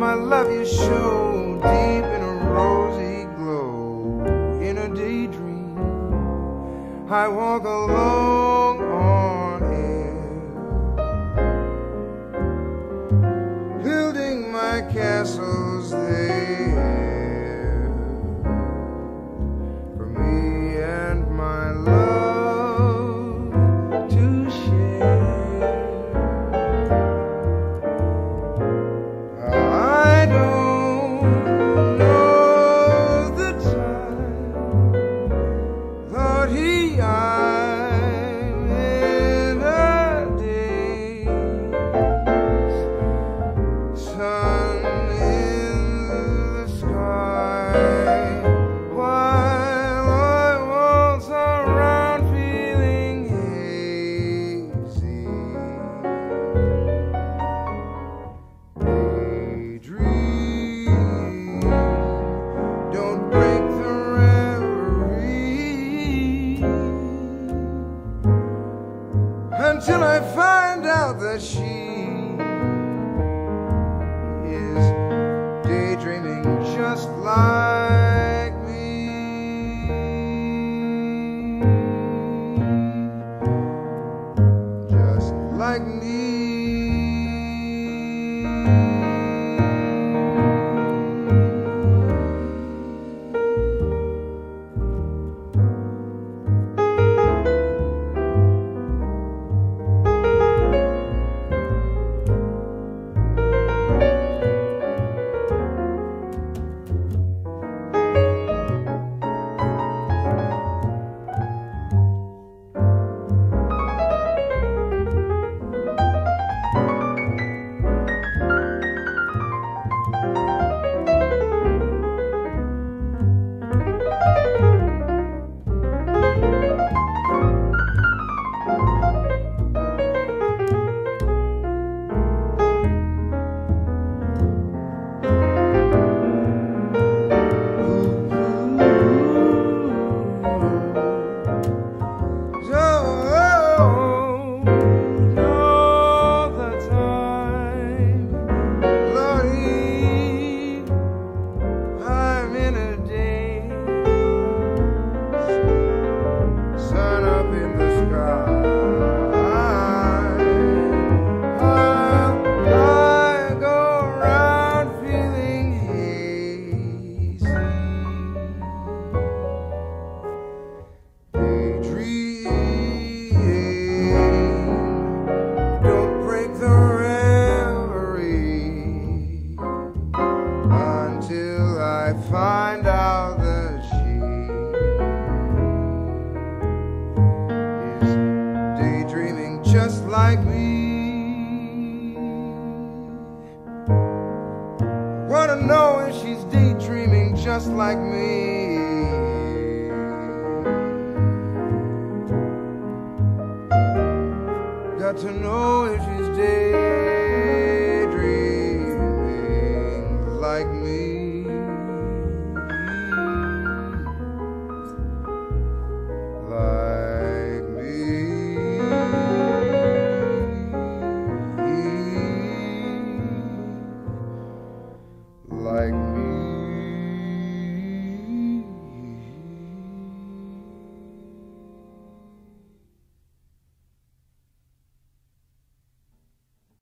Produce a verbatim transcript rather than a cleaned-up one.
my love you show deep in a rosy glow. In a daydream I walk along on air, building my castles there for me and my love to share. I don't know the time, Lord, he I'm in a daze, sun in the sky, while I waltz around feeling hazy. Daydream, don't break the reverie until I find out that she is daydreaming just like me. Just like me. Find out that she is daydreaming just like me. Wanna know if she's daydreaming just like me. Got to know if she's daydreaming